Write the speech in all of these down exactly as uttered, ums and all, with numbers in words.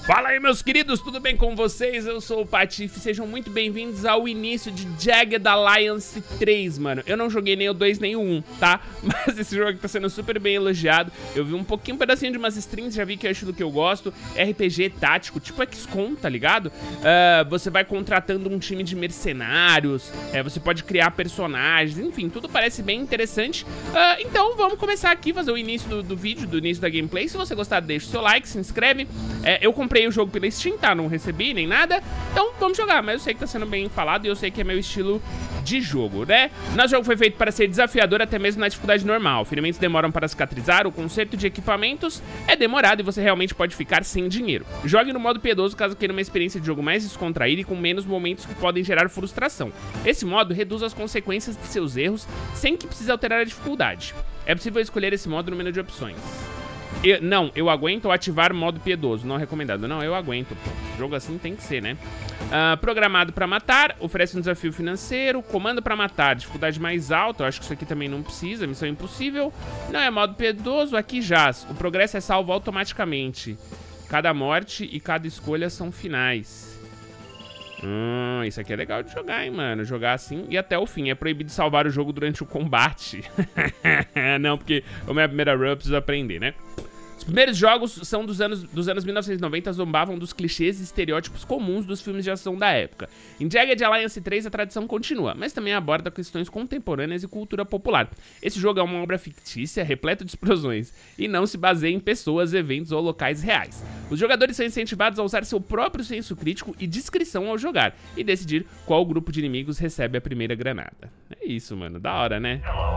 Fala aí, meus queridos, tudo bem com vocês? Eu sou o Patife, sejam muito bem-vindos ao início de Jagged Alliance três, mano. Eu não joguei nem o dois nem o um, tá? Mas esse jogo tá sendo super bem elogiado. Eu vi um pouquinho, um pedacinho de umas strings, já vi que é o estilo que eu gosto. R P G tático, tipo X COM, tá ligado? Uh, você vai contratando um time de mercenários, é, você pode criar personagens, enfim, tudo parece bem interessante. Uh, então vamos começar aqui, fazer o início do, do vídeo, do início da gameplay. Se você gostar, deixa o seu like, se inscreve. É, eu comprei Comprei o jogo pela Steam, tá? Não recebi nem nada. Então vamos jogar, mas eu sei que tá sendo bem falado e eu sei que é meu estilo de jogo, né? Nosso jogo foi feito para ser desafiador até mesmo na dificuldade normal. Ferimentos demoram para cicatrizar, o conserto de equipamentos é demorado e você realmente pode ficar sem dinheiro. Jogue no modo piedoso caso queira uma experiência de jogo mais descontraída e com menos momentos que podem gerar frustração. Esse modo reduz as consequências de seus erros sem que precise alterar a dificuldade. É possível escolher esse modo no menu de opções. Eu, não, eu aguento ativar modo piedoso, não recomendado. Não, eu aguento, pô. Jogo assim tem que ser, né? Uh, programado pra matar, oferece um desafio financeiro. Comando pra matar, dificuldade mais alta. Eu acho que isso aqui também não precisa, missão impossível. Não é modo piedoso, aqui jaz. O progresso é salvo automaticamente. Cada morte e cada escolha são finais. Hum, isso aqui é legal de jogar, hein, mano. Jogar assim e até o fim. É proibido salvar o jogo durante o combate. Não, porque é a minha primeira run, eu preciso aprender, né? Os primeiros jogos são dos anos, dos anos mil novecentos e noventa, zombavam dos clichês e estereótipos comuns dos filmes de ação da época. Em Jagged Alliance três a tradição continua, mas também aborda questões contemporâneas e cultura popular. Esse jogo é uma obra fictícia, repleta de explosões, e não se baseia em pessoas, eventos ou locais reais. Os jogadores são incentivados a usar seu próprio senso crítico e discrição ao jogar, e decidir qual grupo de inimigos recebe a primeira granada. É isso, mano, da hora, né?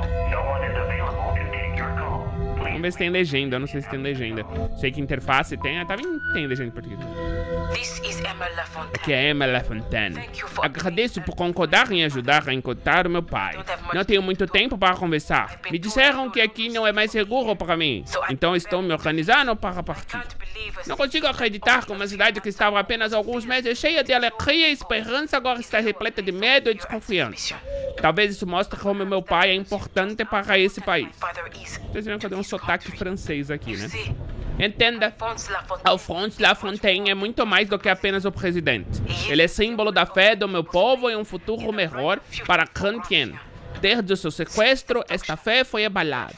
Vamos ver se tem legenda, eu não sei se tem legenda. Sei que interface tem, ah, tá vendo? Tem legenda em português. Aqui é Emma Lafontaine. Agradeço por concordar em ajudar a encontrar o meu pai. Não tenho muito tempo para conversar. Me disseram que aqui não é mais seguro para mim. Então estou me organizando para partir. Não consigo acreditar que uma cidade que estava apenas alguns meses cheia de alegria e esperança agora está repleta de medo e desconfiança. Talvez isso mostre como meu pai é importante para esse país. Vocês viram que eu dei um sotaque francês aqui, né? Entenda, Alphonse Lafontaine é muito mais do que apenas o presidente. Ele é símbolo da fé do meu povo e um futuro melhor para Cantien. Desde o seu sequestro, esta fé foi abalada.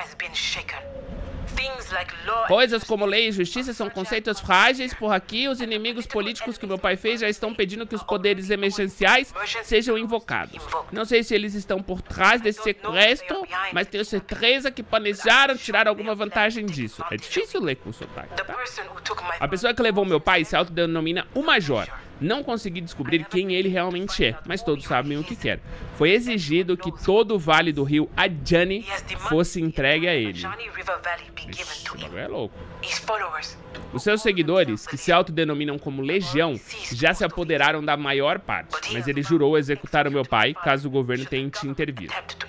Coisas como lei e justiça são conceitos frágeis, por aqui os inimigos políticos que meu pai fez já estão pedindo que os poderes emergenciais sejam invocados. Não sei se eles estão por trás desse sequestro, mas tenho certeza que planejaram tirar alguma vantagem disso. É difícil ler com sotaque, tá? A pessoa que levou meu pai se autodenomina o Major. Não consegui descobrir quem ele realmente é, mas todos sabem o que quer. Foi exigido que todo o Vale do Rio Adjani fosse entregue a ele. Ixi, é louco. Os seus seguidores, que se autodenominam como Legião, já se apoderaram da maior parte, mas ele jurou executar o meu pai caso o governo tente intervir.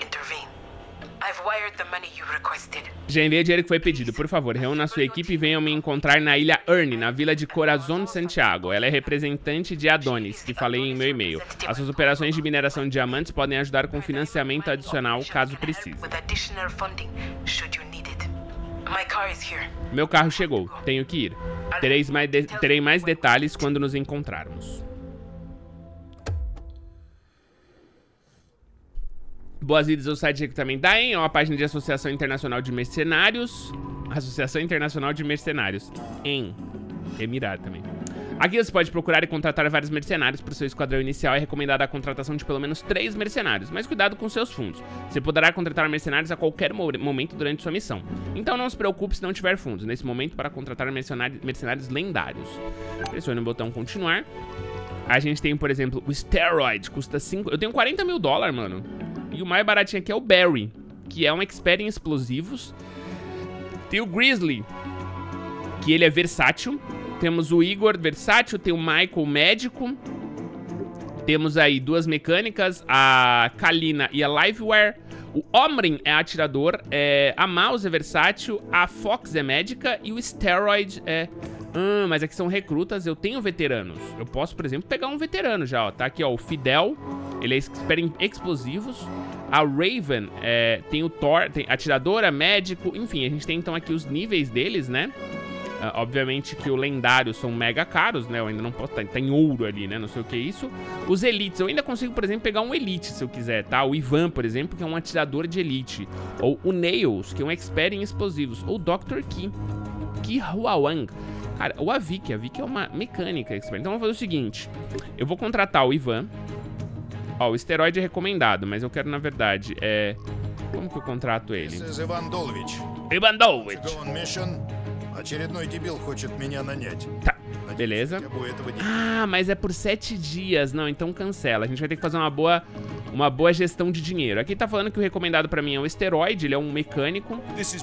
Já enviei o dinheiro que foi pedido. Por favor, reúna sua equipe e venham me encontrar na ilha Ernie, na vila de Corazon de Santiago. Ela é representante de Adonis, que falei em meu e-mail. As suas operações de mineração de diamantes podem ajudar com financiamento adicional, caso precise. Meu carro chegou. Tenho que ir. Tereis mais de... Terei mais detalhes quando nos encontrarmos. Boas-vindas ao site de recrutamento da E M, é uma página de Associação Internacional de Mercenários. Associação Internacional de Mercenários. E M. Emirado também. Aqui você pode procurar e contratar vários mercenários para o seu esquadrão inicial. É recomendada a contratação de pelo menos três mercenários, mas cuidado com seus fundos. Você poderá contratar mercenários a qualquer momento durante sua missão. Então não se preocupe se não tiver fundos nesse momento para contratar mercenários, mercenários lendários. Pressione o botão continuar. A gente tem, por exemplo, o Steroid, custa cinco... Eu tenho quarenta mil dólares, mano. E o mais baratinho aqui é o Barry, que é um expert em explosivos. Tem o Grizzly, que ele é versátil. Temos o Igor, versátil. Tem o Michael, médico. Temos aí duas mecânicas, a Kalina e a Liveware. O Omrin é atirador, é... a Mouse é versátil, a Fox é médica e o Steroid é... Hum, mas aqui são recrutas, eu tenho veteranos. Eu posso, por exemplo, pegar um veterano já, ó. Tá aqui, ó, o Fidel, ele é expert em explosivos. A Raven é, tem o Thor, tem atiradora, médico, enfim, a gente tem então aqui os níveis deles, né? Uh, obviamente que o lendário são mega caros, né? Eu ainda não posso... Tá, tá em ouro ali, né? Não sei o que é isso. Os elites. Eu ainda consigo, por exemplo, pegar um elite, se eu quiser, tá? O Ivan, por exemplo, que é um atirador de elite. Ou o Nails, que é um expert em explosivos. Ou o doutor Ki. Ki Huawang. Cara, o Avik. A Avik é uma mecânica expert. Então, vamos fazer o seguinte. Eu vou contratar o Ivan. Ó, o esteroide é recomendado, mas eu quero, na verdade, é... Como que eu contrato ele? Ivan Dolvich. Ivan Dolvich. Tá, beleza. Ah, mas é por sete dias. Não, então cancela. A gente vai ter que fazer uma boa, uma boa gestão de dinheiro. Aqui tá falando que o recomendado pra mim é o esteroide. Ele é um mecânico.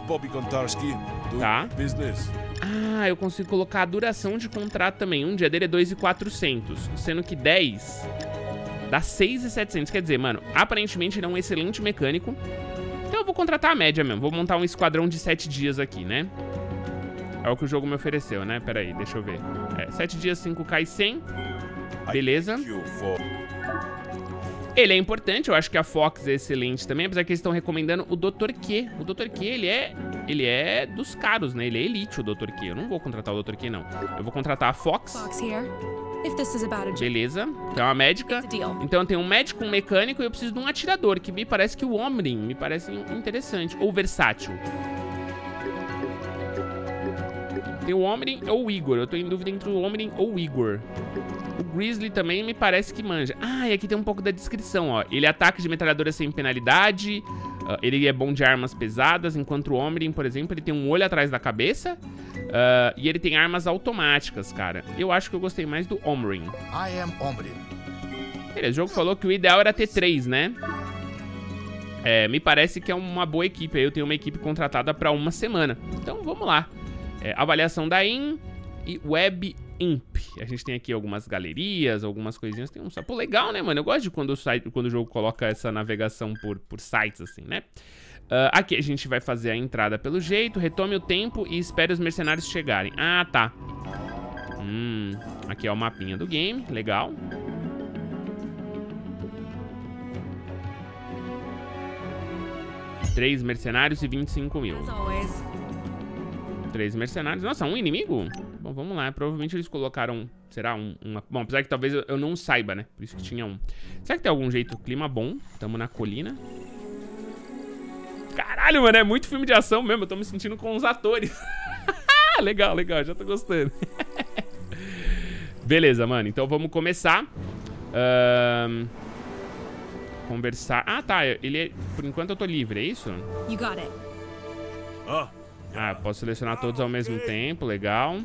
Tá. Ah, eu consigo colocar a duração de contrato também. Um dia dele é dois mil e quatrocentos, sendo que dez dá seis mil e setecentos. Quer dizer, mano, aparentemente ele é um excelente mecânico. Então eu vou contratar a média mesmo. Vou montar um esquadrão de sete dias aqui, né? É o que o jogo me ofereceu, né? Pera aí, deixa eu ver. É, sete dias, cinco K e cem. Beleza. Ele é importante, eu acho que a Fox é excelente também, apesar que eles estão recomendando o doutor Q. O doutor Q, ele é, ele é dos caros, né? Ele é elite, o doutor Q. Eu não vou contratar o doutor Q, não. Eu vou contratar a Fox. Beleza. Que é uma médica. Então eu tenho um médico, um mecânico e eu preciso de um atirador, que me parece que o Omrin me parece interessante. Ou versátil. Tem o Omrin ou o Igor. Eu tô em dúvida entre o Omrin ou o Igor. O Grizzly também me parece que manja. Ah, e aqui tem um pouco da descrição, ó. Ele ataca de metralhadora sem penalidade. Uh, ele é bom de armas pesadas. Enquanto o Omrin, por exemplo, ele tem um olho atrás da cabeça. Uh, e ele tem armas automáticas, cara. Eu acho que eu gostei mais do Omrin. I am Omrin. Beleza, o jogo falou que o ideal era ter três, né? É, me parece que é uma boa equipe. Eu tenho uma equipe contratada pra uma semana. Então, vamos lá. É, avaliação da I N e Web Imp. A gente tem aqui algumas galerias, algumas coisinhas. Tem um sapo legal, né, mano? Eu gosto de quando o, site, quando o jogo coloca essa navegação por, por sites, assim, né? Uh, aqui a gente vai fazer a entrada pelo jeito. Retome o tempo e espere os mercenários chegarem. Ah, tá. Hum, aqui é o mapinha do game. Legal. Três mercenários e vinte e cinco mil. Três mercenários. Nossa, um inimigo? Bom, vamos lá. Provavelmente eles colocaram... Será um... Uma... Bom, apesar que talvez eu não saiba, né? Por isso que tinha um. Será que tem algum jeito? Clima bom. Tamo na colina. Caralho, mano. É muito filme de ação mesmo. Eu tô me sentindo com os atores. Legal, legal. Já tô gostando. Beleza, mano. Então vamos começar. Um... Conversar... Ah, tá. Ele é... Por enquanto eu tô livre, é isso? You got it. Oh. Ah, posso selecionar todos ao mesmo tempo, legal.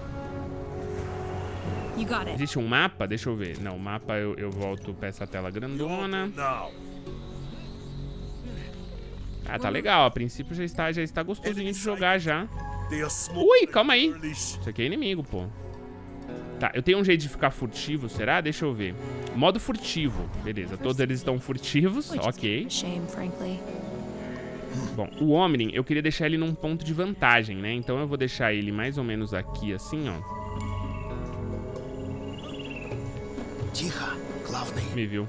You got it. Existe um mapa? Deixa eu ver. Não, o mapa eu, eu volto pra essa tela grandona. Ah, tá legal. A princípio já está, já está gostosinho de jogar já. Ui, calma aí. Isso aqui é inimigo, pô. Tá, eu tenho um jeito de ficar furtivo, será? Deixa eu ver. Modo furtivo. Beleza, todos eles estão furtivos, ok. Bom, o Omrin, eu queria deixar ele num ponto de vantagem, né? Então eu vou deixar ele mais ou menos aqui, assim, ó. Me viu.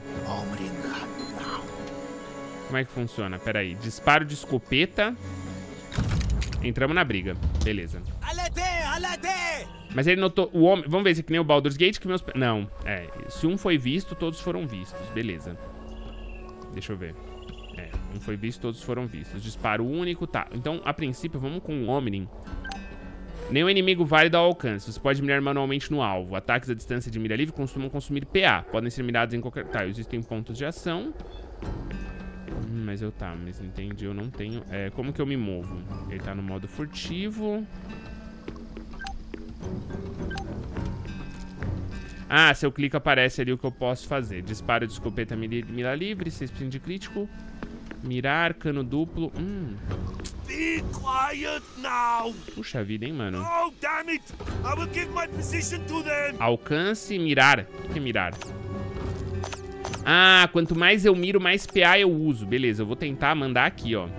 Como é que funciona? Pera aí. Disparo de escopeta. Entramos na briga. Beleza. Mas ele notou... O homem... Vamos ver se é que nem o Baldur's Gate que meus... Não. É. Se um foi visto, todos foram vistos. Beleza. Deixa eu ver. É, um foi visto, todos foram vistos. Disparo único, tá. Então, a princípio, vamos com o Omrin. Nenhum inimigo válido ao alcance. Você pode mirar manualmente no alvo. Ataques à distância de mira livre costumam consumir P A. Podem ser mirados em qualquer... Tá, existem pontos de ação. Hum, mas eu tá, mas entendi, eu não tenho... É, como que eu me movo? Ele tá no modo furtivo. Ah, se eu clico aparece ali o que eu posso fazer. Disparo de escopeta mira livre, seis por cento de crítico. Mirar, cano duplo. Hum. Be quiet now. Puxa vida, hein, mano. Oh, damn it. I will give my position to them. Alcance, mirar. O que é mirar? Ah, quanto mais eu miro, mais P A eu uso. Beleza, eu vou tentar mandar aqui, ó.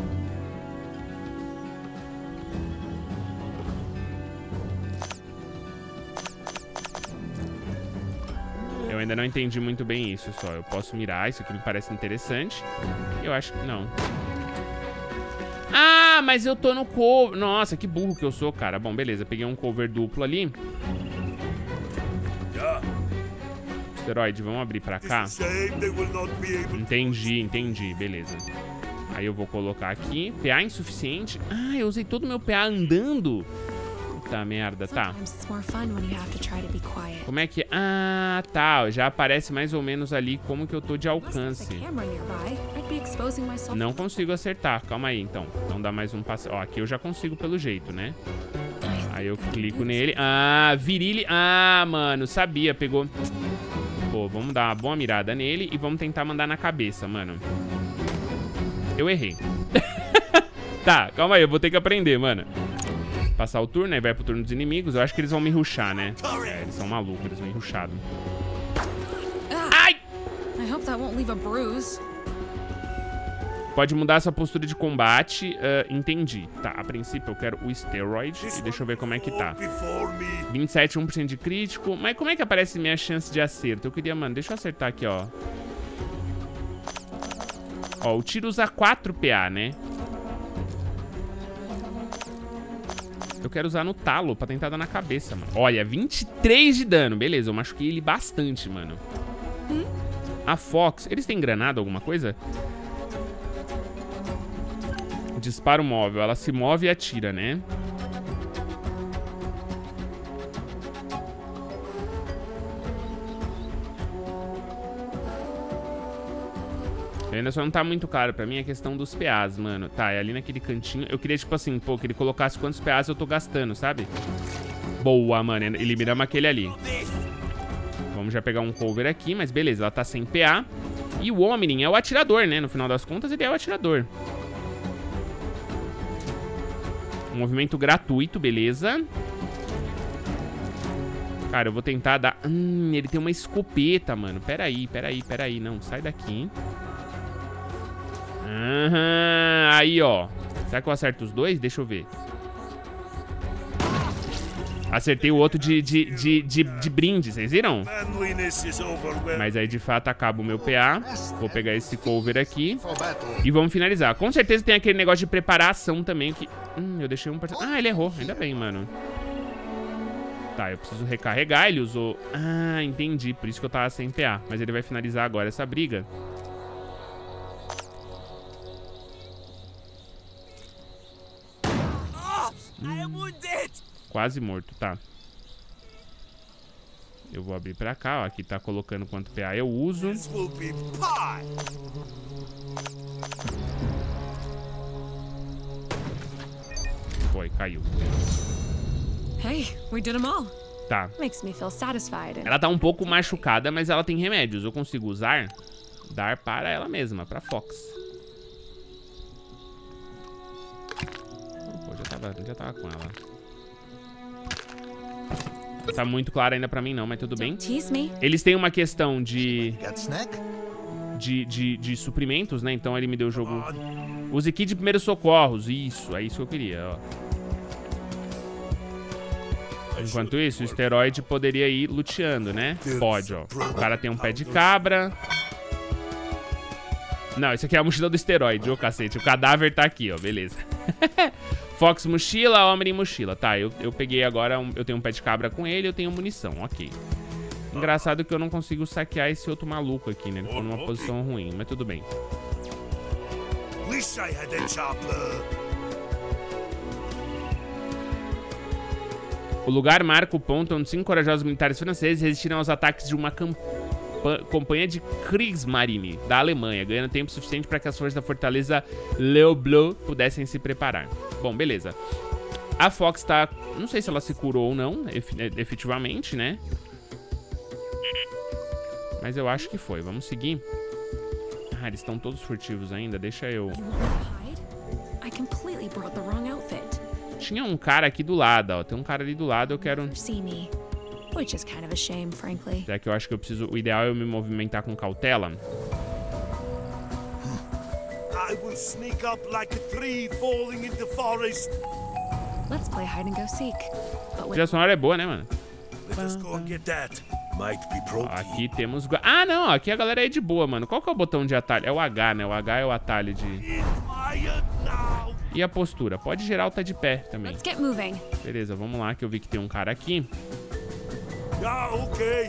Eu ainda não entendi muito bem isso só. Eu posso mirar, isso aqui me parece interessante. Eu acho que não. Ah, mas eu tô no cover. Nossa, que burro que eu sou, cara. Bom, beleza. Peguei um cover duplo ali. Esteroide, vamos abrir pra cá. Entendi, entendi. Beleza. Aí eu vou colocar aqui. P A insuficiente. Ah, eu usei todo o meu P A andando. Puta merda, tá. Como é que... Ah, tá. Já aparece mais ou menos ali como que eu tô de alcance. Não consigo acertar. Calma aí, então. Então dá mais um passo. Ó, aqui eu já consigo pelo jeito, né? Aí eu clico nele. Ah, virilha. Ah, mano, sabia. Pegou... Pô, vamos dar uma boa mirada nele e vamos tentar mandar na cabeça, mano. Eu errei. Tá, calma aí. Eu vou ter que aprender, mano. Passar o turno, aí vai pro turno dos inimigos. Eu acho que eles vão me rushar, né? É, eles são malucos, eles vão me rushar. Ai! Pode mudar essa postura de combate. Uh, entendi. Tá, a princípio eu quero o Steroid. E deixa eu ver como é que tá. vinte e sete, um por cento de crítico. Mas como é que aparece minha chance de acerto? Eu queria, mano, deixa eu acertar aqui, ó. Ó, o tiro usa quatro P A, né? Eu quero usar no talo pra tentar dar na cabeça, mano. Olha, vinte e três de dano. Beleza, eu machuquei ele bastante, mano. A Fox, eles têm granada, alguma coisa? Disparo móvel. Ela se move e atira, né? Ainda só não tá muito claro pra mim a questão dos P As, mano. Tá, é ali naquele cantinho. Eu queria, tipo assim, pô, que ele colocasse quantos P As eu tô gastando, sabe? Boa, mano. Eliminamos aquele ali. Vamos já pegar um cover aqui, mas beleza, ela tá sem P A. E o Omni é o atirador, né? No final das contas, ele é o atirador. Um movimento gratuito, beleza. Cara, eu vou tentar dar... Hum, ele tem uma escopeta, mano. Peraí, peraí, peraí. Não, sai daqui. Aham, aí, ó. Será que eu acerto os dois? Deixa eu ver. Acertei o outro de, de, de, de, de brinde, vocês viram? Mas aí, de fato, acaba o meu P A. Vou pegar esse cover aqui. E vamos finalizar. Com certeza tem aquele negócio de preparação também que... Hum, eu deixei um... Ah, ele errou. Ainda bem, mano. Tá, eu preciso recarregar. Ele usou... Ah, entendi. Por isso que eu tava sem P A. Mas ele vai finalizar agora essa briga. Hum. Quase morto, tá. Eu vou abrir pra cá, ó. Aqui tá colocando quanto P A eu uso. Foi, caiu. Hey, we did them all. Tá. Makes me feel satisfied. Ela tá um pouco machucada, mas ela tem remédios. Eu consigo usar, dar para ela mesma, pra Fox. Pô, já tava, já tava com ela. Tá muito claro ainda pra mim não, mas tudo bem. Eles têm uma questão de... De, de, de suprimentos, né? Então ele me deu o jogo... Use kit de primeiros socorros. Isso, é isso que eu queria, ó. Enquanto isso, o Steroid poderia ir luteando, né? Pode, ó. O cara tem um pé de cabra. Não, isso aqui é a mochila do Steroid, ô cacete. O cadáver tá aqui, ó, beleza. Fox mochila, Omni mochila. Tá, eu, eu peguei agora, um, eu tenho um pé de cabra com ele, eu tenho munição, ok. Engraçado que eu não consigo saquear esse outro maluco aqui, né? Ele ficou numa posição ruim, mas tudo bem. Wish I had a chopper. O lugar marca o ponto onde cinco corajosos militares franceses resistiram aos ataques de uma campanha de Kriegsmarine da Alemanha, ganhando tempo suficiente para que as forças da fortaleza Le Bleu pudessem se preparar. Bom, beleza. A Fox tá... Não sei se ela se curou ou não, efetivamente, né? Mas eu acho que foi. Vamos seguir. Ah, eles estão todos furtivos ainda. Deixa eu... Tinha um cara aqui do lado, ó. Tem um cara ali do lado, eu quero... Será que eu acho que eu preciso... O ideal é eu me movimentar com cautela? I will sneak up like a tree falling in the forest. Let's play hide and go seek. A trilha sonora é boa, né, mano? Let us go and get that. Might be broken. Aqui temos... Ah, não. Aqui a galera é de boa, mano. Qual que é o botão de atalho? É o H, né? O H é o atalho de... E a postura? Pode geral tá de pé também. Let's get moving. Beleza, vamos lá, que eu vi que tem um cara aqui. Yeah, okay.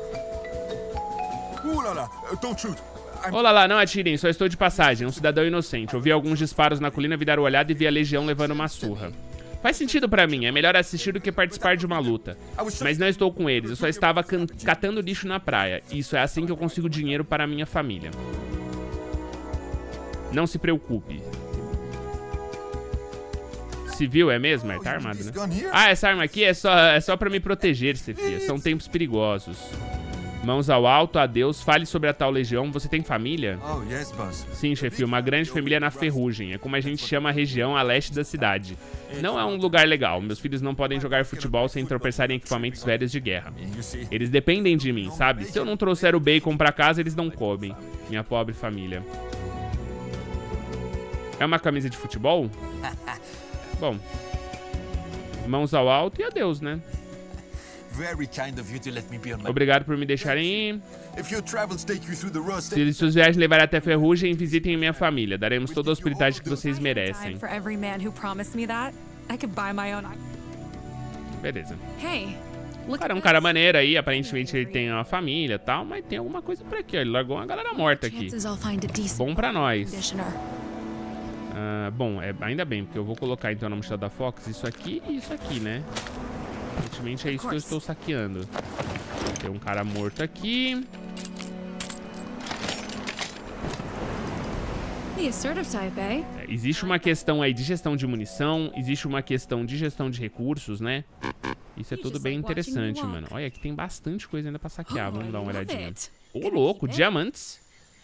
Ooh la la, uh, don't shoot. I'm... Olá lá, não atirem, só estou de passagem, um cidadão inocente. Ouvi alguns disparos na colina, vi dar uma olhada e vi a legião levando uma surra. Faz sentido pra mim, é melhor assistir do que participar de uma luta. Mas não estou com eles, eu só estava catando lixo na praia. Isso é assim que eu consigo dinheiro para a minha família. Não se preocupe. Civil, é mesmo? É, tá armado, né? Ah, essa arma aqui é só, é só pra me proteger, Sefia. São tempos perigosos. Mãos ao alto, adeus. Fale sobre a tal legião. Você tem família? Oh, yes, boss. Sim, chefe. Uma grande família na Ferrugem. É como a gente chama a região a leste da cidade. Não é um lugar legal. Meus filhos não podem jogar futebol sem tropeçar em equipamentos velhos de guerra. Eles dependem de mim, sabe? Se eu não trouxer o bacon pra casa, eles não comem. Minha pobre família. É uma camisa de futebol? Bom. Mãos ao alto e adeus, né? Obrigado por me deixarem ir. Se suas viagens levarem até Ferrugem, visitem minha família. Daremos toda a hospitalidade que vocês merecem. Beleza. Cara, é um cara maneiro aí. Aparentemente ele tem uma família e tal, mas tem alguma coisa por aqui, ó. Ele largou uma galera morta aqui. Bom pra nós. Uh, bom, é, ainda bem, porque eu vou colocar então na mochila da Fox isso aqui e isso aqui, né? Aparentemente é isso que eu estou saqueando. Tem um cara morto aqui. É, existe uma questão aí de gestão de munição. Existe uma questão de gestão de recursos, né? Isso é tudo bem interessante, mano. Olha, aqui tem bastante coisa ainda pra saquear. Vamos dar uma olhadinha. Ô, louco, diamantes.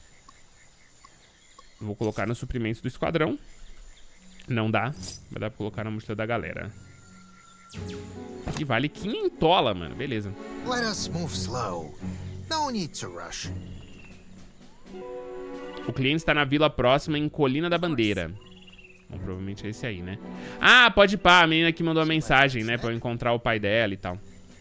Vou colocar nos suprimentos do esquadrão. Não dá. Vai dar pra colocar na mochila da galera. E vale quinhentola, mano. Beleza. Let us move slow. No need to rush. O cliente está na vila próxima em Colina da Bandeira. Bom, provavelmente é esse aí, né? Ah, pode ir pá. A menina que mandou a mensagem, né? Pra eu encontrar o pai dela e tal.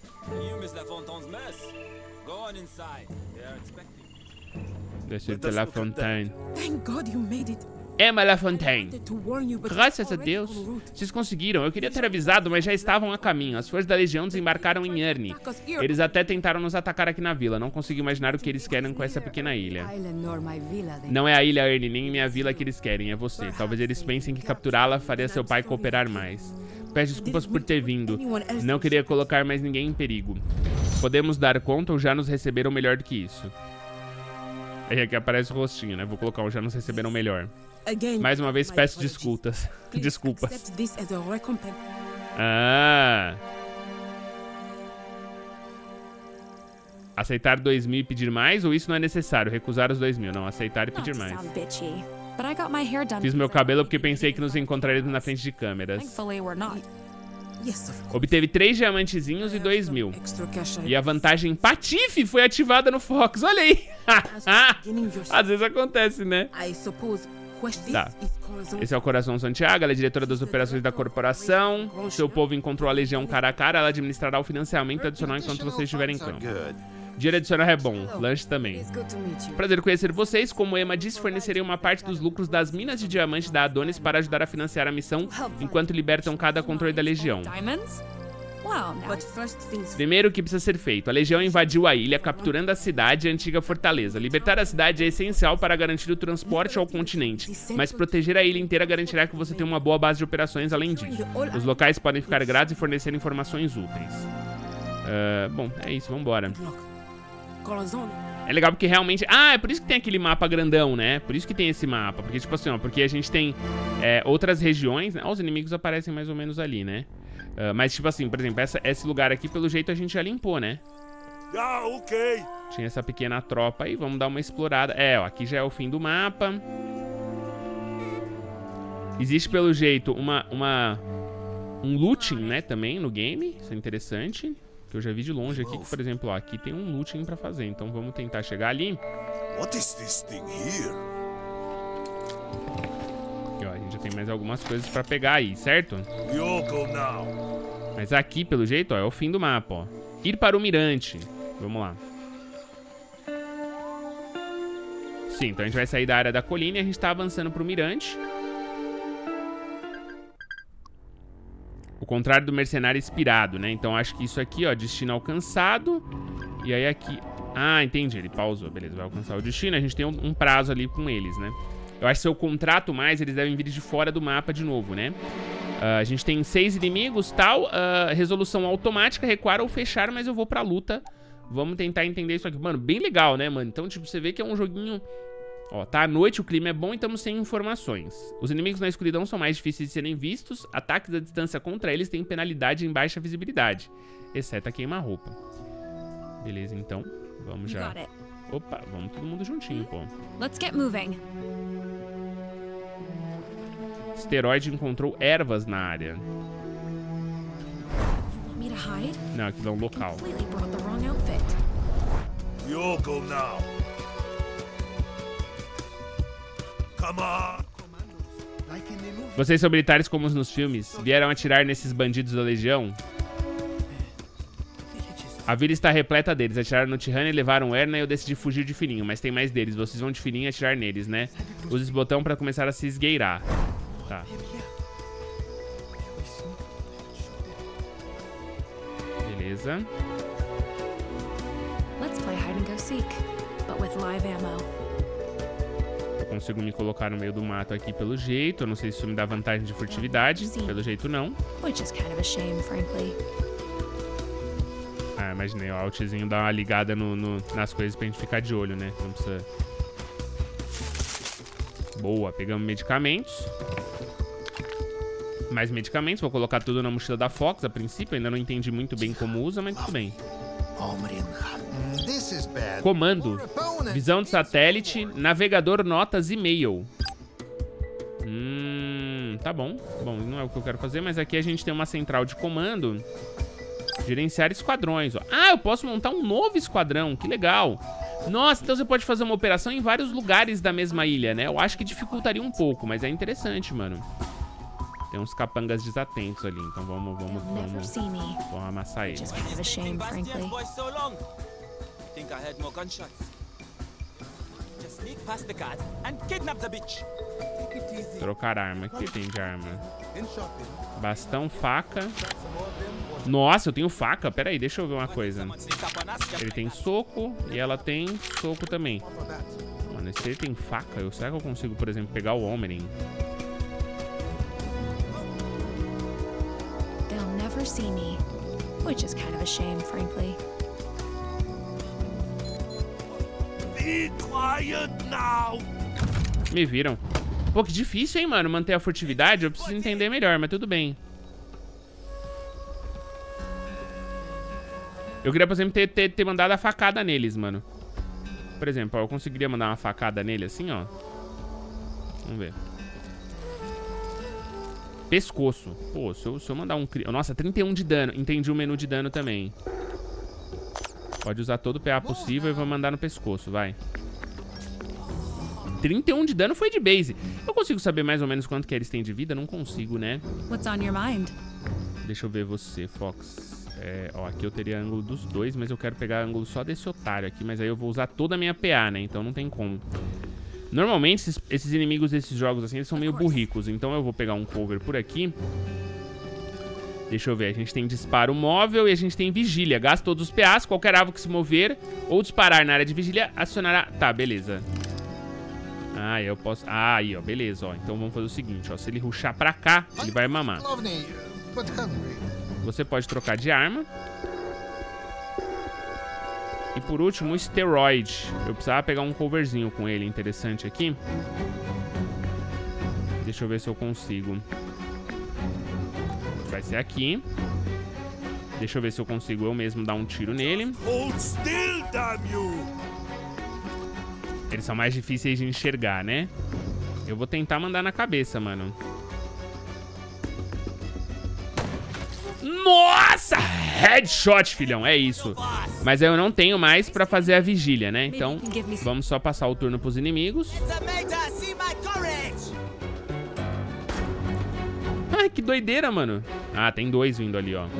Descer de La Fontaine. Emma La Fontaine. Graças a Deus. Vocês conseguiram. Eu queria ter avisado, mas já estavam a caminho. As forças da Legião desembarcaram em Ernie. Eles até tentaram nos atacar aqui na vila. Não consigo imaginar o que eles querem com essa pequena ilha. Não é a ilha Ernie, nem minha vila que eles querem. É você. Talvez eles pensem que capturá-la faria seu pai cooperar mais. Peço desculpas por ter vindo. Não queria colocar mais ninguém em perigo. Podemos dar conta ou já nos receberam melhor do que isso? Aí aqui aparece o rostinho, né? Vou colocar um já nos receberam melhor. Mais uma vez peço desculpas. Desculpas. Ah. Aceitar dois mil e pedir mais? Ou isso não é necessário? Recusar os dois mil. Não, aceitar e pedir mais. Fiz meu cabelo porque pensei que nos encontraríamos na frente de câmeras. Obteve três diamantezinhos e dois mil. E a vantagem Patife foi ativada no Fox. Olha aí. Às vezes acontece, né? Tá. Esse é o Coração Santiago. Ela é diretora das operações da corporação. Seu povo encontrou a legião cara a cara. Ela administrará o financiamento adicional enquanto vocês estiverem em campo. Dinheiro adicional é bom, lanche também. Prazer conhecer vocês. Como Emma disse, fornecerei uma parte dos lucros das minas de diamante da Adonis para ajudar a financiar a missão enquanto libertam cada controle da legião. Primeiro o que precisa ser feito. A legião invadiu a ilha, capturando a cidade e a antiga fortaleza. Libertar a cidade é essencial para garantir o transporte ao continente, mas proteger a ilha inteira garantirá que você tenha uma boa base de operações além disso. Os locais podem ficar grátis e fornecer informações úteis. Uh, bom, é isso, vambora. É legal porque realmente... Ah, é por isso que tem aquele mapa grandão, né? Por isso que tem esse mapa. Porque, tipo assim, ó, porque a gente tem é, outras regiões, né? Os inimigos aparecem mais ou menos ali, né? Uh, mas, tipo assim, por exemplo, essa, esse lugar aqui, pelo jeito, a gente já limpou, né? Ah, ok. Tinha essa pequena tropa aí, vamos dar uma explorada. É, ó, aqui já é o fim do mapa. Existe, pelo jeito, uma, uma, um looting, né, também no game. Isso é interessante. Que eu já vi de longe aqui, que, por exemplo, ó, aqui tem um looting pra fazer. Então vamos tentar chegar ali. What is this thing here? E, ó, a gente já tem mais algumas coisas pra pegar aí, certo? We all go now. Mas aqui, pelo jeito, ó, é o fim do mapa, ó. Ir para o mirante. Vamos lá. Sim, então a gente vai sair da área da colina e a gente tá avançando pro mirante. O contrário do mercenário inspirado, né? Então acho que isso aqui, ó, destino alcançado. E aí aqui... Ah, entendi, ele pausou, beleza, vai alcançar o destino. A gente tem um, um prazo ali com eles, né? Eu acho que se eu contrato mais, eles devem vir de fora do mapa de novo, né? Uh, a gente tem seis inimigos, tal. Uh, resolução automática, recuar ou fechar, mas eu vou pra luta. Vamos tentar entender isso aqui. Mano, bem legal, né, mano? Então, tipo, você vê que é um joguinho... Ó, tá à noite, o clima é bom e estamos sem informações. Os inimigos na escuridão são mais difíceis de serem vistos. Ataques à distância contra eles têm penalidade em baixa visibilidade, exceto a queima-roupa. Beleza, então. Vamos já. Opa, vamos todo mundo juntinho, pô. Let's get moving. Esteroide encontrou ervas na área. Me to hide? Não, aquilo é um local. Completely brought the wrong outfit. You'll go now. Come on. Vocês são militares como nos filmes? Vieram atirar nesses bandidos da Legião? A vila está repleta deles. Atiraram no Tihanna e levaram Erna e eu decidi fugir de fininho. Mas tem mais deles. Vocês vão de fininho atirar neles, né? Use esse botão pra começar a se esgueirar. Tá. Beleza. Let's play hide and go seek, but with live ammo. Eu consigo me colocar no meio do mato aqui pelo jeito. Eu não sei se isso me dá vantagem de furtividade. Pelo jeito não. Which is kind of a shame, frankly. Ah, imaginei, o altzinho dá uma ligada no, no, nas coisas pra gente ficar de olho, né? Não precisa... Boa, pegamos medicamentos. Mais medicamentos, vou colocar tudo na mochila da Fox a princípio. Ainda não entendi muito bem como usa, mas tudo bem. Comando. Visão de satélite, navegador, notas e e-mail. Hum, tá bom. Bom, não é o que eu quero fazer, mas aqui a gente tem uma central de comando. Gerenciar esquadrões, ó. Ah, eu posso montar um novo esquadrão, que legal. Nossa, então você pode fazer uma operação em vários lugares da mesma ilha, né? Eu acho que dificultaria um pouco, mas é interessante, mano. Tem uns capangas desatentos ali, então vamos, vamos, vamos, vamos amassar eles. Trocar arma, o que tem de arma? Bastão, faca. Nossa, eu tenho faca. Pera aí, deixa eu ver uma coisa. Ele tem soco e ela tem soco também. Mano, esse aí tem faca. Eu, será que eu consigo, por exemplo, pegar o Homem? They'll never see me, which is kind of a shame, frankly. Be quiet now. Me viram. Pô, que difícil, hein, mano, manter a furtividade. Eu preciso entender melhor, mas tudo bem. Eu queria, por exemplo, ter, ter, ter mandado a facada neles, mano. Por exemplo, ó, eu conseguiria mandar uma facada nele assim, ó. Vamos ver. Pescoço. Pô, se eu, se eu mandar um... Nossa, trinta e um de dano. Entendi o menu de dano também. Pode usar todo o P A possível e vou mandar no pescoço, vai. trinta e um de dano foi de base. Eu consigo saber mais ou menos quanto que eles têm de vida? Não consigo, né? What's on your mind? Deixa eu ver você, Fox. É, ó, aqui eu teria ângulo dos dois, mas eu quero pegar ângulo só desse otário aqui. Mas aí eu vou usar toda a minha P A, né? Então não tem como. Normalmente, esses, esses inimigos desses jogos assim, eles são meio burricos. Então eu vou pegar um cover por aqui. Deixa eu ver, a gente tem disparo móvel e a gente tem vigília. Gasta todos os P As, qualquer alvo que se mover ou disparar na área de vigília, acionará... Tá, beleza. Ah, eu posso... Ah, aí, ó, beleza, ó. Então vamos fazer o seguinte, ó. Se ele rushar pra cá, ele vai mamar. Você pode trocar de arma. E por último, o Steroid. Eu precisava pegar um coverzinho com ele interessante aqui. Deixa eu ver se eu consigo. Vai ser aqui. Deixa eu ver se eu consigo eu mesmo dar um tiro nele. Hold still, damn you. Eles são mais difíceis de enxergar, né? Eu vou tentar mandar na cabeça, mano. Nossa! Headshot, filhão. É isso. Mas aí eu não tenho mais pra fazer a vigília, né? Então, vamos só passar o turno pros inimigos. Ai, que doideira, mano. Ah, tem dois vindo ali, ó.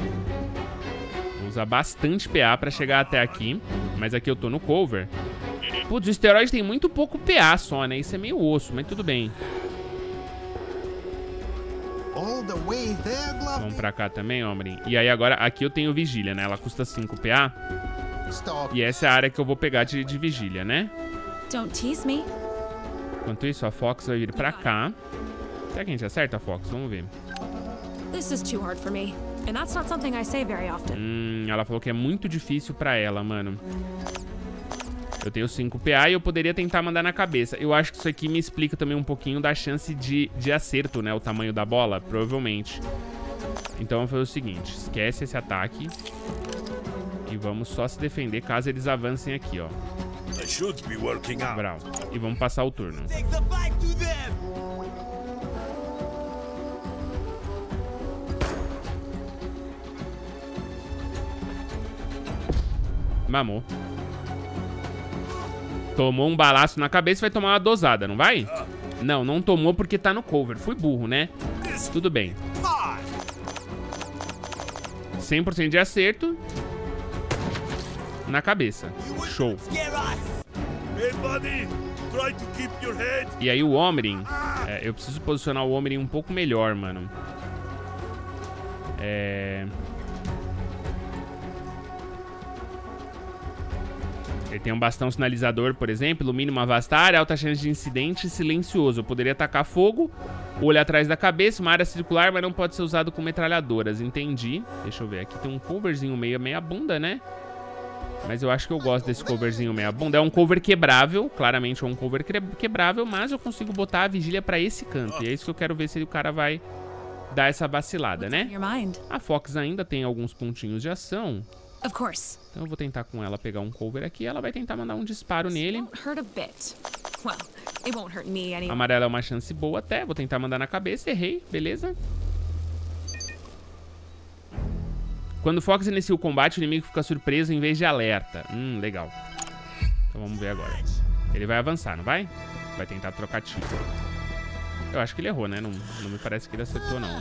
Vou usar bastante P A pra chegar até aqui. Mas aqui eu tô no cover. Putz, o esteroide tem muito pouco P A só, né? Isso é meio osso, mas tudo bem. All the way there, Glove. Vamos pra cá também, homem. E aí agora, aqui eu tenho vigília, né? Ela custa cinco P A. Stop. E essa é a área que eu vou pegar de, de vigília, né? Don't tease me. Enquanto isso, a Fox vai vir pra cá. Será que a gente acerta a Fox? Vamos ver. This is too hard for me, and that's not something I say very often. Hum, ela falou que é muito difícil pra ela, mano. Eu tenho cinco P A e eu poderia tentar mandar na cabeça. Eu acho que isso aqui me explica também um pouquinho da chance de, de acerto, né? O tamanho da bola, provavelmente. Então eu vou fazer o seguinte. Esquece esse ataque. E vamos só se defender caso eles avancem aqui, ó. I should be working out. Brau. E vamos passar o turno. Take the fight to them. Mamou. Tomou um balaço na cabeça e vai tomar uma dosada, não vai? Não, não tomou porque tá no cover. Fui burro, né? Tudo bem. cem por cento de acerto. Na cabeça. Show. Hey, buddy, try to keep your head. E aí o Omrin, é, eu preciso posicionar o Omrin um pouco melhor, mano. É... Ele tem um bastão sinalizador, por exemplo, ilumina uma vasta área, alta chance de incidente silencioso. Eu poderia atacar fogo, olho atrás da cabeça, uma área circular, mas não pode ser usado com metralhadoras. Entendi. Deixa eu ver, aqui tem um coverzinho meio meia bunda, né? Mas eu acho que eu gosto desse coverzinho meia bunda. É um cover quebrável, claramente é um cover quebrável, mas eu consigo botar a vigília pra esse canto. E é isso que eu quero ver se o cara vai dar essa vacilada, né? A Fox ainda tem alguns pontinhos de ação. Of course. Então eu vou tentar com ela pegar um cover aqui. Ela vai tentar mandar um disparo nele. Hurt a bit. Well, it won't hurt me anyway. Amarelo é uma chance boa até. Vou tentar mandar na cabeça. Errei. Beleza. Quando o Fox inicia o combate, o inimigo fica surpreso em vez de alerta. Hum, legal. Então vamos ver agora. Ele vai avançar, não vai? Vai tentar trocar tiro. Eu acho que ele errou, né? Não, não me parece que ele acertou, não.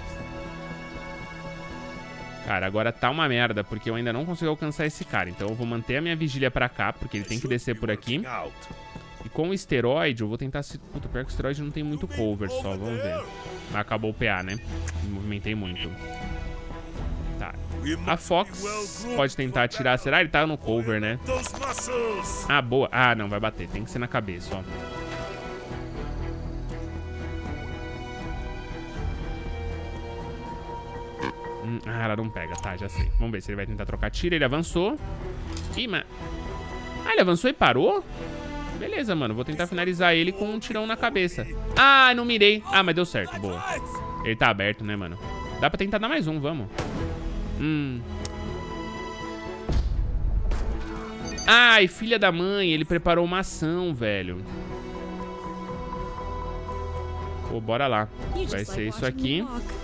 Cara, agora tá uma merda, porque eu ainda não consigo alcançar esse cara. Então eu vou manter a minha vigília pra cá, porque ele tem que descer por aqui. E com o esteroide, eu vou tentar... Se... Puta, pior que o esteroide não tem muito cover só, vamos ver. Mas acabou o P A, né? Me movimentei muito. Tá. A Fox pode tentar atirar. Será? Ele tá no cover, né? Ah, boa. Ah, não, vai bater. Tem que ser na cabeça, ó. Hum, ah, ela não pega. Tá, já sei. Vamos ver se ele vai tentar trocar tiro. Ele avançou. Ih, mas... Ah, ele avançou e parou? Beleza, mano. Vou tentar finalizar ele com um tirão na cabeça. Ah, não mirei. Ah, mas deu certo. Boa. Ele tá aberto, né, mano? Dá pra tentar dar mais um, vamos. Hum. Ai, filha da mãe. Ele preparou uma ação, velho. Pô, bora lá. Vai ser isso aqui.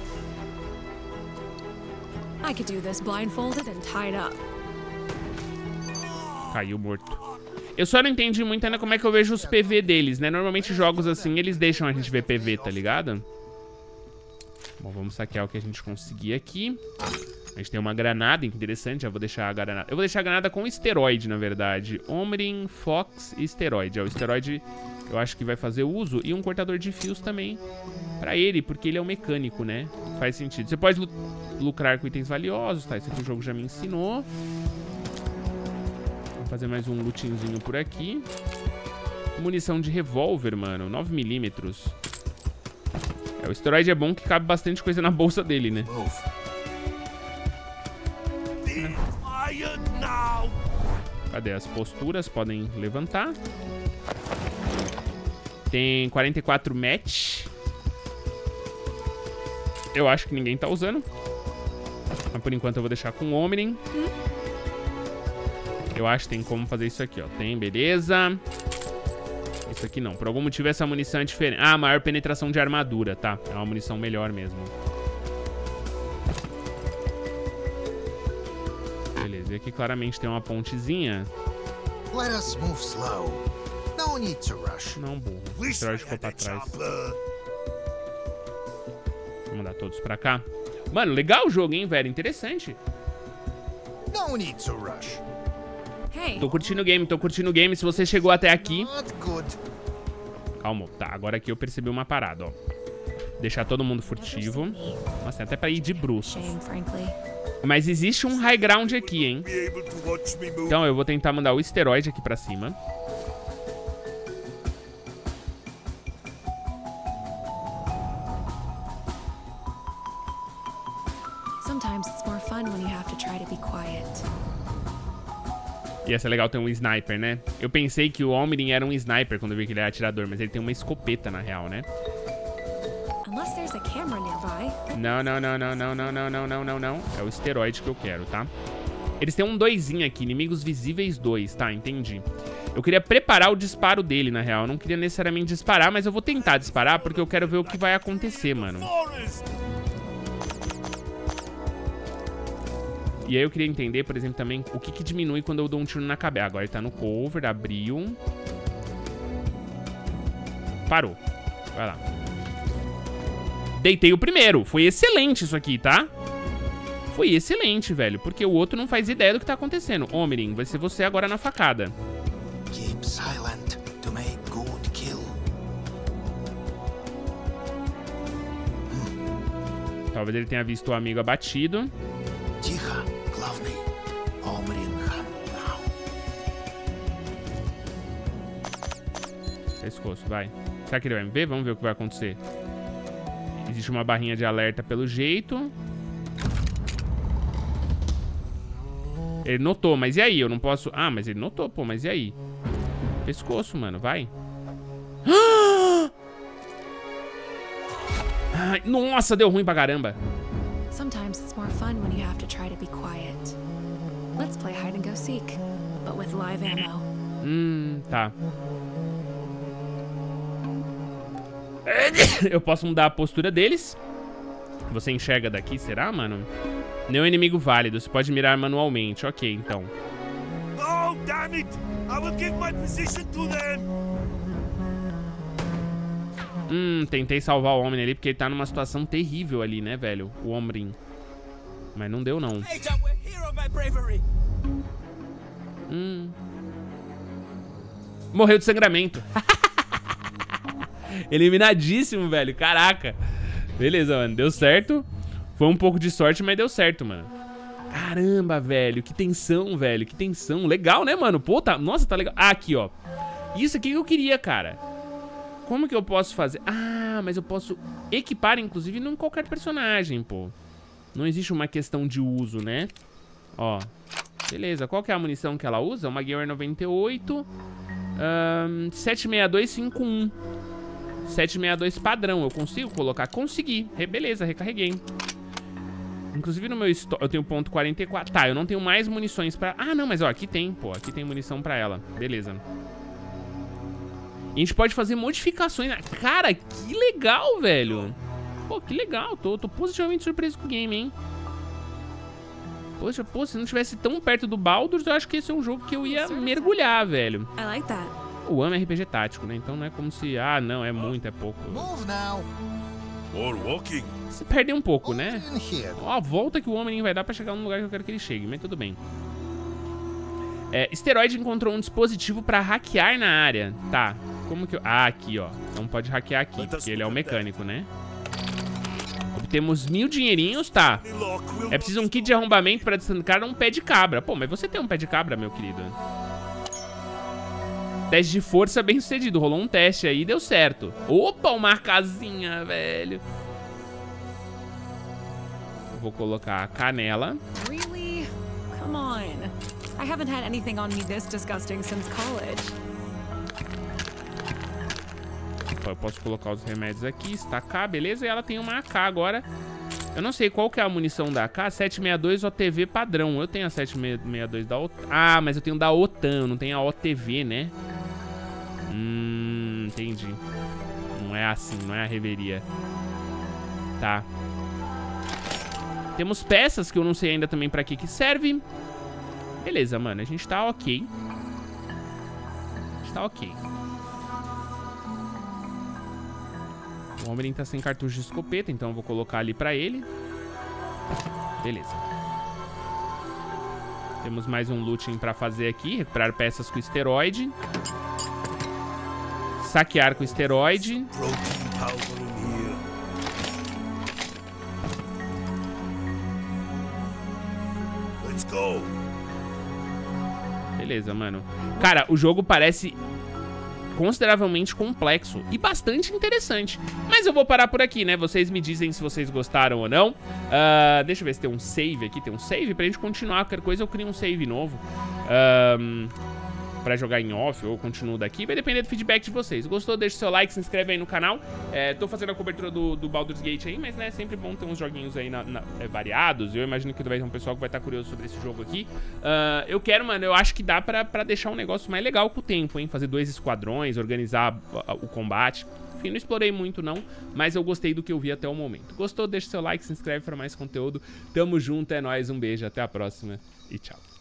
I could do this blindfolded and tied up. Caiu morto. Eu só não entendi muito ainda como é que eu vejo os P V deles, né? Normalmente jogos assim, eles deixam a gente ver P V, tá ligado? Bom, vamos saquear o que a gente conseguir aqui. A gente tem uma granada interessante, já vou deixar a granada. Eu vou deixar a granada com esteroide, na verdade. Omrin, Fox e esteroide. É, o esteroide eu acho que vai fazer uso. E um cortador de fios também pra ele, porque ele é um mecânico, né? Faz sentido. Você pode lucrar com itens valiosos, tá? Isso aqui o jogo já me ensinou. Vou fazer mais um lootinzinho por aqui. Munição de revólver, mano. nove milímetros. É, o esteroide é bom que cabe bastante coisa na bolsa dele, né? Cadê? As posturas podem levantar. Tem quarenta e quatro match. Eu acho que ninguém tá usando. Mas por enquanto eu vou deixar com o Omrin. Eu acho que tem como fazer isso aqui, ó. Tem, beleza. Isso aqui não. Por algum motivo essa munição é diferente. Ah, maior penetração de armadura, tá. É uma munição melhor mesmo. Beleza, e aqui claramente tem uma pontezinha. Let us move slow. No need to rush. Não, burro. O esteroide ficou pra trás. Vou mandar todos pra cá. Mano, legal o jogo, hein, velho? Interessante. No need to rush. Hey, Tô curtindo o game, tô curtindo o game. Se você chegou até aqui... Not good. Calma, tá, agora aqui eu percebi uma parada, ó. Deixar todo mundo furtivo. Nossa, tem até pra ir de bruços. shame, frankly. Mas existe um high ground aqui, hein? Be able to watch me move. Então eu vou tentar mandar o esteroide aqui pra cima. Sometimes it's more fun when you have to try to be quiet. Ia ser legal ter um sniper, né? Eu pensei que o Omrin era um sniper quando eu vi que ele era atirador, mas ele tem uma escopeta na real, né? Unless there's a camera nearby. Não, não, não, não, não, não, não, não, não, não, não. É o esteroide que eu quero, tá? Eles têm um doisinho aqui, inimigos visíveis dois, tá? Entendi. Eu queria preparar o disparo dele, na real. Eu não queria necessariamente disparar, mas eu vou tentar disparar porque eu quero ver o que vai acontecer, mano. Forest! E aí eu queria entender, por exemplo, também o que que diminui quando eu dou um tiro na cabeça. Agora ele tá no cover, abriu. Parou. Vai lá. Deitei o primeiro. Foi excelente isso aqui, tá? Foi excelente, velho. Porque o outro não faz ideia do que tá acontecendo. Omrin, vai ser você agora na facada. Keep silent to make good kill. Talvez ele tenha visto o amigo abatido. Тихо, главный. Omrin Han now. Pescoço, vai. Será que ele vai me ver? Vamos ver o que vai acontecer. Existe uma barrinha de alerta pelo jeito. Ele notou, mas e aí? Eu não posso... Ah, mas ele notou, pô, mas e aí? Pescoço, mano, vai. Ai, nossa, deu ruim pra caramba. Sometimes it's more fun when you have to try to be quiet. Let's play hide and go seek, but with live ammo. Hum, tá. Eu posso mudar a postura deles. Você enxerga daqui, será, mano? Nenhum inimigo válido, você pode mirar manualmente. Ok, então. Oh, damn it! I will give my position to them! Hum, tentei salvar o Omrin ali porque ele tá numa situação terrível ali, né, velho? O Omrin. Mas não deu, não. Hum. Morreu de sangramento. Eliminadíssimo, velho. Caraca. Beleza, mano. Deu certo. Foi um pouco de sorte, mas deu certo, mano. Caramba, velho. Que tensão, velho. Que tensão. Legal, né, mano? Pô, tá... Nossa, tá legal. Ah, aqui, ó. Isso aqui que eu queria, cara. Como que eu posso fazer? Ah, mas eu posso equipar, inclusive, em qualquer personagem, pô. Não existe uma questão de uso, né? Ó. Beleza. Qual que é a munição que ela usa? Uma Gewehr noventa e oito. Um, sete seis dois cinco um. sete seis dois padrão. Eu consigo colocar? Consegui. Re Beleza, recarreguei. Inclusive no meu estoque eu tenho ponto quarenta e quatro. Tá, eu não tenho mais munições pra... Ah, não, mas ó, aqui tem, pô. Aqui tem munição pra ela. Beleza. E a gente pode fazer modificações. Cara, que legal, velho. Pô, que legal. Tô, tô positivamente surpreso com o game, hein. Poxa, pô, se não estivesse tão perto do Baldur's, eu acho que esse é um jogo que eu ia mergulhar, velho. I like that. O amo é R P G tático, né? Então não é como se... Ah, não, é muito, é pouco. Move now. Or walking. Se perde um pouco, né? In here. Ó, a volta que o homem vai dar pra chegar no lugar que eu quero que ele chegue, mas tudo bem. É, Esteroide encontrou um dispositivo pra hackear na área. Tá, como que eu... Ah, aqui, ó. Não pode hackear aqui, porque ele é o mecânico, né? Obtemos mil dinheirinhos, tá. É preciso um kit de arrombamento pra destancar um pé de cabra. Pô, mas você tem um pé de cabra, meu querido. Teste de força bem sucedido. Rolou um teste aí e deu certo. Opa, uma casinha, velho. Vou colocar a canela. Really? Come on. I haven't had anything on me this disgusting since college. Eu posso colocar os remédios aqui, estacar, beleza? E ela tem uma A K agora. Eu não sei qual que é a munição da A K. sete seis dois O T V padrão. Eu tenho a sete seis dois da OTAN. Ah, mas eu tenho da OTAN, eu não tenho a O T V, né? Hum, entendi. Não é assim, não é a reveria. Tá. Temos peças que eu não sei ainda também pra que que serve. Beleza, mano, a gente tá ok. A gente tá ok. O homem tá sem cartucho de escopeta, então eu vou colocar ali pra ele. Beleza. Temos mais um looting pra fazer aqui. Recuperar peças com esteroide. Saquear com esteroide. Protein powder in here. Let's go. Beleza, mano. Cara, o jogo parece consideravelmente complexo e bastante interessante. Mas eu vou parar por aqui, né? Vocês me dizem se vocês gostaram ou não. Uh, deixa eu ver se tem um save aqui. Tem um save pra gente continuar. Qualquer coisa eu crio um save novo. Um, pra jogar em off ou continuo daqui. Vai depender do feedback de vocês. Gostou? Deixa o seu like, se inscreve aí no canal. É, tô fazendo a cobertura do, do Baldur's Gate aí, mas né, é sempre bom ter uns joguinhos aí na, na, é, variados. Eu imagino que vai ter um pessoal que vai estar curioso sobre esse jogo aqui. Uh, eu quero, mano, eu acho que dá pra, pra deixar um negócio mais legal com o tempo, hein? Fazer dois esquadrões, organizar o combate. Enfim, não explorei muito não, mas eu gostei do que eu vi até o momento. Gostou? Deixa o seu like, se inscreve pra mais conteúdo. Tamo junto, é nóis, um beijo, até a próxima e tchau.